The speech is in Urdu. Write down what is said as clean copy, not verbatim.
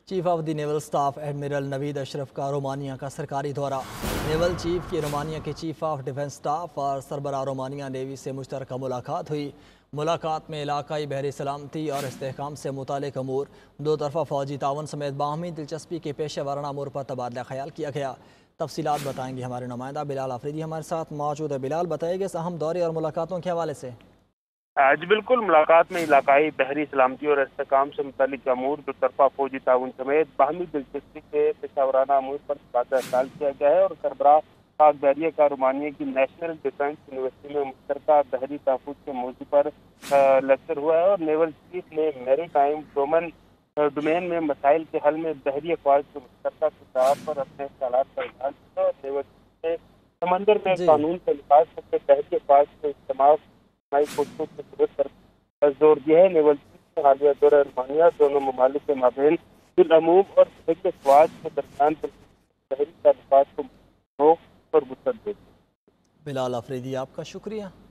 Chief of the naval staff admiral Naveed Ashraf کا رومانیہ کا سرکاری دورہ۔ نیول چیف کی رومانیہ کے چیف آف ڈیفنس سٹاف اور سربراہ رومانیہ نیوی سے مشترکہ ملاقات ہوئی۔ ملاقات میں علاقائی بحری سلامتی اور استحکام سے متعلق امور، دو طرفہ فوجی تعاون سمیت باہمی دلچسپی کے پیشہ ورانہ امور پر تبادلہ خیال کیا گیا۔ تفصیلات بتائیں گے ہمارے نمائندہ بلال آفریدی ہمارے ساتھ موجود ہے۔ بلال، بتائیے کہ اس اہم دورے اور ملاقاتوں کے حوالے سے۔ جی بالکل، ملاقات میں علاقائی بحری سلامتی اور استحکام سے متعلق امور، دو طرفہ فوجی تعاون سمیت باہمی دلچسپی کے پیشہ ورانہ امور پر تبادلہ خیال کیا گیا ہے، اور سربراہ پاک بحریہ کا رومانیہ کی نیشنل ڈیفنس یونیورسٹی میں مشترکہ بحری تحفظ کے موضوع پر لیکچر ہوا ہے، اور نیول چیف نے میری ٹائم ڈومین میں مسائل کے حل میں بحری افواج کے مشترکہ کردار پر اپنے خیالات کا اظہار کیا، اور نیول چیف نے سمندر میں جی قانون کے لحاظ سے بحری افواج کے استعمال کوششوں کی ضرورت پر زور دیا ہے۔ نیول چیف نے حالیہ دورہ رومانیہ دونوں ممالک کے مابین بالعموم اور بحری افواج کے درمیان بحری تعلقات کو فروغ اور وسعت دے دی۔ بلال آفریدی، آپ کا شکریہ۔